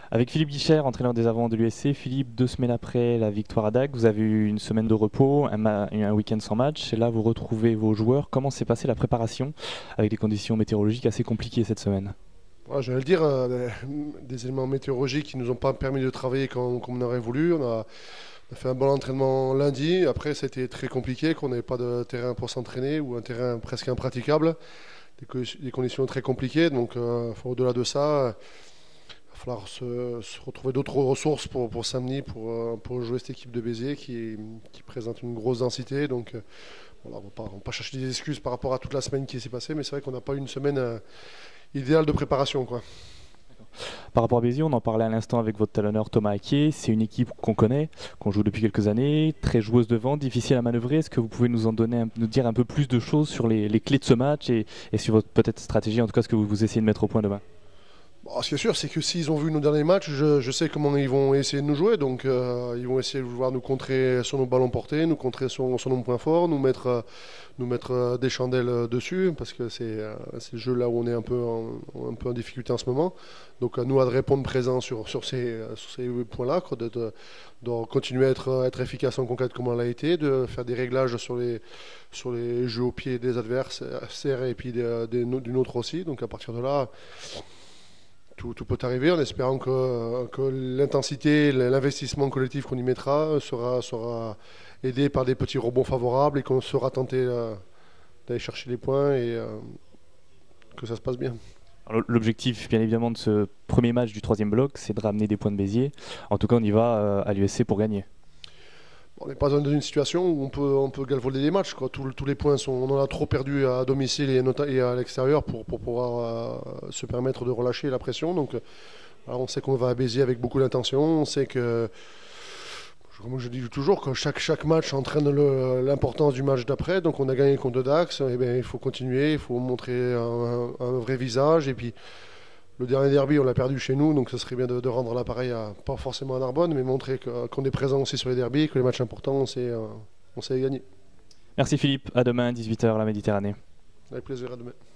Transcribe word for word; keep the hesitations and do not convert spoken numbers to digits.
Avec Philippe Guichard, entraîneur des avants de l'U S C, Philippe, deux semaines après la victoire à Dax, vous avez eu une semaine de repos, un, ma- un week-end sans match, et là vous retrouvez vos joueurs. Comment s'est passée la préparation avec des conditions météorologiques assez compliquées cette semaine? Ouais, j'allais le dire, euh, des éléments météorologiques qui nous ont pas permis de travailler comme, comme on aurait voulu. On a, on a fait un bon entraînement lundi. Après, c'était très compliqué, qu'on n'avait pas de terrain pour s'entraîner ou un terrain presque impraticable. Des, co- des conditions très compliquées. Donc, euh, enfin, au-delà de ça, il va falloir se, se retrouver d'autres ressources pour, pour samedi, pour, euh, pour jouer cette équipe de Béziers qui, qui présente une grosse densité. Donc, euh, voilà, on ne va pas, on va pas chercher des excuses par rapport à toute la semaine qui s'est passée, mais c'est vrai qu'on n'a pas eu une semaine euh, idéale de préparation, quoi. Par rapport à Béziers, on en parlait à l'instant avec votre talonneur Thomas Aquier. C'est une équipe qu'on connaît, qu'on joue depuis quelques années, très joueuse devant, difficile à manœuvrer. Est-ce que vous pouvez nous en donner, un- nous dire un peu plus de choses sur les, les clés de ce match et, et sur votre peut-être stratégie, en tout cas ce que vous, vous essayez de mettre au point demain? Bon, ce qui est sûr, c'est que s'ils ont vu nos derniers matchs, je, je sais comment ils vont essayer de nous jouer. Donc, euh, ils vont essayer de vouloir nous contrer sur nos ballons portés, nous contrer sur, sur nos points forts, nous mettre, euh, nous mettre euh, des chandelles euh, dessus, parce que c'est euh, c'est le jeu là où on est un peu en, un peu en difficulté en ce moment. Donc, à nous à de répondre présent sur, sur ces, euh, sur ces points-là, quoi, de, de- de continuer à être, être efficace en conquête comme on l'a été, de faire des réglages sur les, sur les jeux au pied des adversaires et puis des- des- d'une autre aussi. Donc, à partir de là. Tout, tout peut arriver en espérant que, que l'intensité, l'investissement collectif qu'on y mettra sera, sera aidé par des petits rebonds favorables et qu'on sera tenté euh, d'aller chercher les points et euh, que ça se passe bien. Alors, l'objectif, bien évidemment, de ce premier match du troisième bloc, c'est de ramener des points de Béziers. En tout cas, on y va euh, à l'U S C pour gagner. On n'est pas dans une situation où on peut, on peut galvauder des matchs, quoi. Tous, tous les points, sont, on en a trop perdu à domicile et, nota- et à l'extérieur pour, pour pouvoir euh, se permettre de relâcher la pression. Donc, euh, alors on sait qu'on va à Béziers avec beaucoup d'intention. On sait que, comme je dis toujours, que chaque, chaque match entraîne le- l'importance du match d'après. Donc, on a gagné contre Dax. Et bien, il faut continuer, il faut montrer un, un vrai visage. Et puis, le dernier derby, on l'a perdu chez nous, donc ce serait bien de, de rendre l'appareil, à, pas forcément à Narbonne, mais montrer que- qu'on est présent aussi sur les derbys, que les matchs importants, on sait, euh, on sait les gagner. Merci Philippe, à demain, dix-huit heures, la Méditerranée. Avec plaisir, à demain.